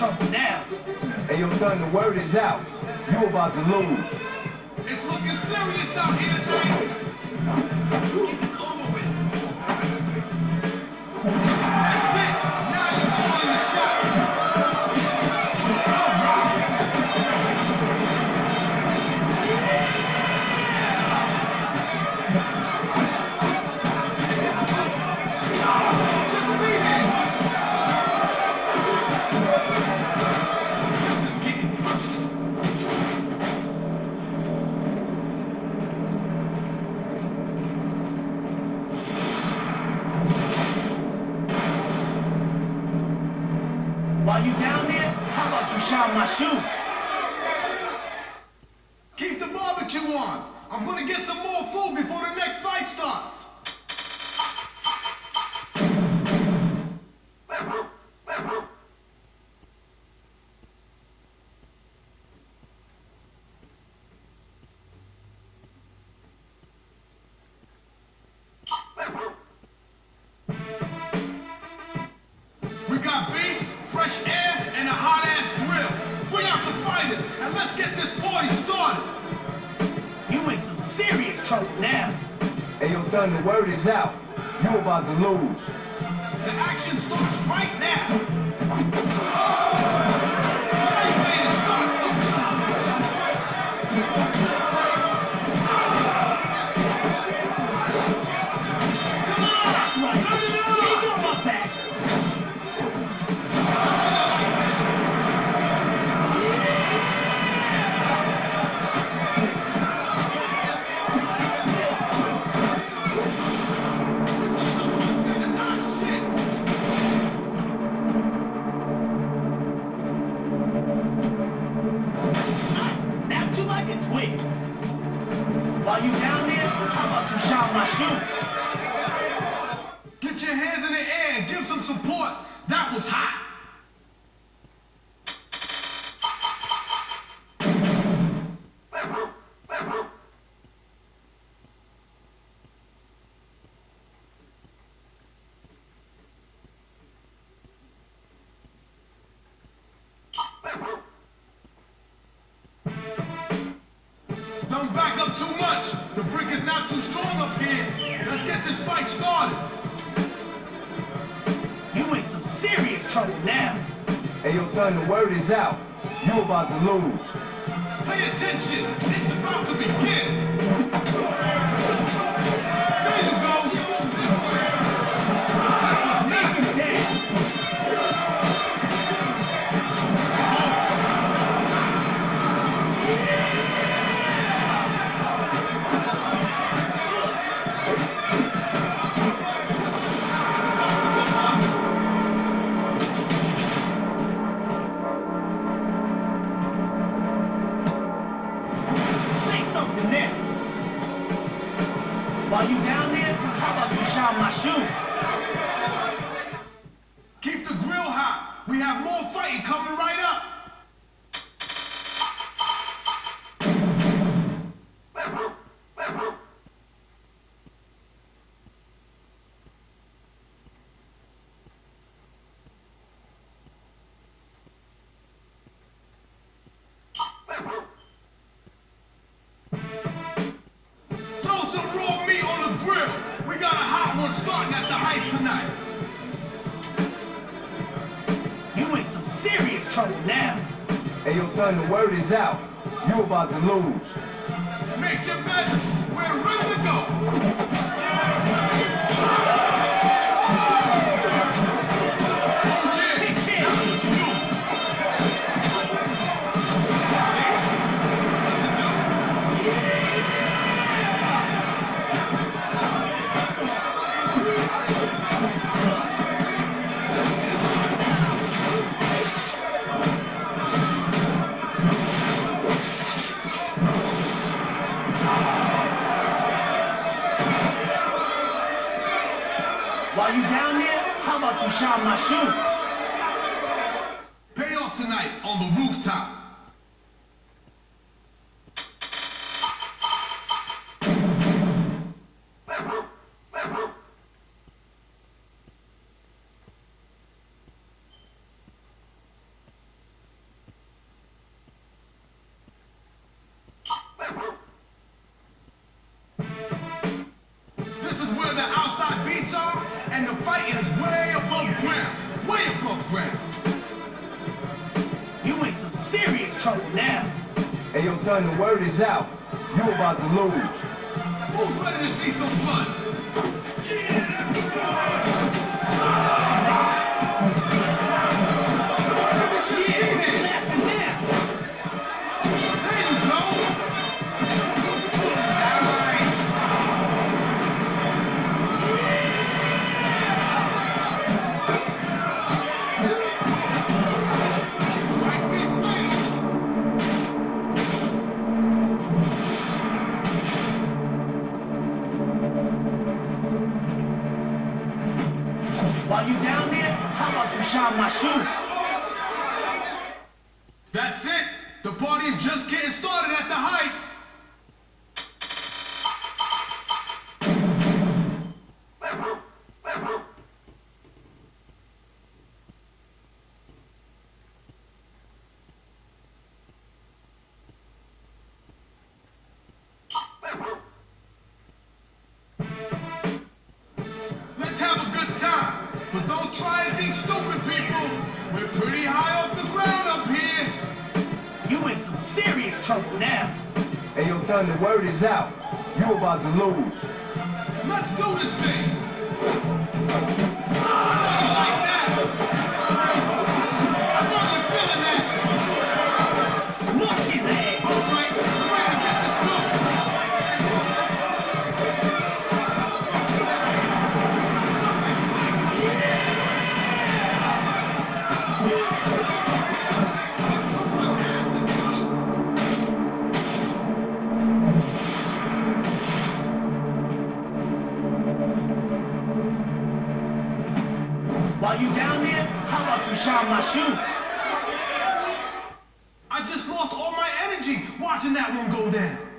trouble now. Hey, yo, Thun, the word is out. You about to lose. It's looking serious out here tonight. Get this over with. That's it. Now you're calling the shots. All right. Just see that. This is getting personal. While you down there, how about you shine my shoes? Keep the barbecue on. I'm gonna get some more food before the next fight starts. We got beats, fresh air, and a hot-ass grill. Bring out the fighters, and let's get this party started. You in some serious trouble now. Hey, yo, Thun, the word is out. You about to lose. The action starts right now. Nice way to start something. Come on, turn it on. He got my back. Snapped you like a twig. While you down there, how about you shine my shoes? Get your hands in the air and give some support. That was hot. Don't back up too much. The brick is not too strong up here. Let's get this fight started. You in some serious trouble now. Hey, yo, Thun, the word is out. You about to lose. Pay attention. It's about to begin. There you go. That was Take him down. Say something there. While you down there, how about you shine my shoes? Keep the grill hot. We have more fighting coming right up. Throw some raw meat on the grill. We got a hot one starting at the Heights tonight. You in some serious trouble now. Hey, yo, Thun, the word is out. You about to lose. Make your bets. We're ready to go. Oh yeah, Take care. that was huge. See? What to do. While you down there, how about you shine my shoes? Pay off tonight on the rooftop. trouble now. Hey, yo, Thun, the word is out. You about to lose. Who's ready to see some fun? While you down there, how about you shine my shoes? That's it. The party is just getting started at the Heights. Let's have a good time. But don't try anything stupid, people. We're pretty high off the ground up here. You in some serious trouble now. Hey, yo, Thun, the word is out. You about to lose. Let's do this thing. I like that. I know you're feeling that. Smoke his ass. All right, we're ready to get this going. While you down there, how about you shine my shoes? I just lost all my energy watching that one go down.